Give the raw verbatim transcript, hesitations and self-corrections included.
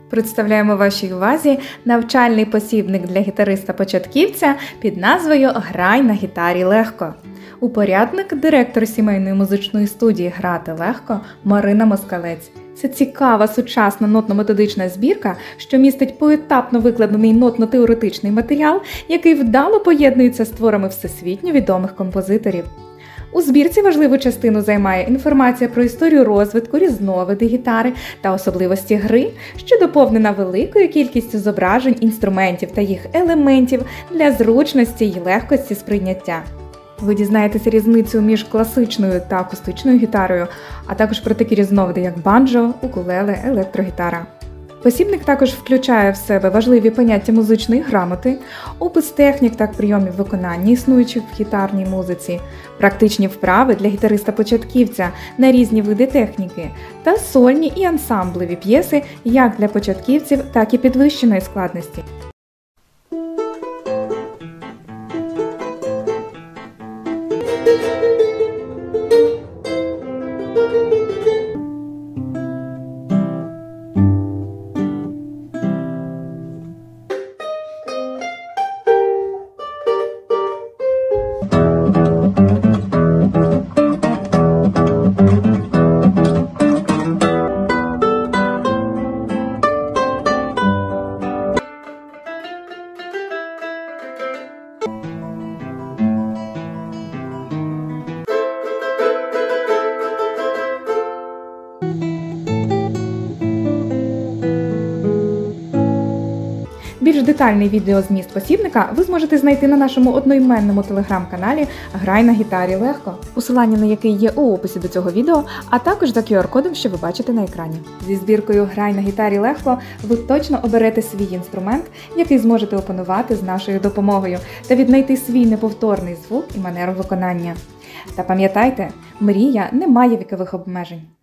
Представляємо вашій увазі навчальний посібник для гітариста-початківця під назвою «Грай на гітарі легко». Упорядник – директор сімейної музичної студії «Грати легко» Марина Москалець. Це цікава сучасна нотно-методична збірка, що містить поетапно викладений нотно-теоретичний матеріал, який вдало поєднується з творами всесвітньо відомих композиторів. У збірці важливу частину займає інформація про історію розвитку, різновиди гітари та особливості гри, що доповнена великою кількістю зображень, інструментів та їх елементів для зручності й легкості сприйняття. Ви дізнаєтеся різницю між класичною та акустичною гітарою, а також про такі різновиди, як банджо, укулеле, електрогітара. Посібник також включає в себе важливі поняття музичної грамоти, опис технік та прийомів виконання, існуючих в гітарній музиці, практичні вправи для гітариста-початківця на різні види техніки та сольні і ансамблеві п'єси як для початківців, так і підвищеної складності. Більш детальний відеозміст посібника ви зможете знайти на нашому одноіменному телеграм-каналі «Грай на гітарі легко», посилання на який є у описі до цього відео, а також за ку ар-кодом, що ви бачите на екрані. Зі збіркою «Грай на гітарі легко» ви точно оберете свій інструмент, який зможете опанувати з нашою допомогою, та віднайти свій неповторний звук і манеру виконання. Та пам'ятайте, мрія не має вікових обмежень.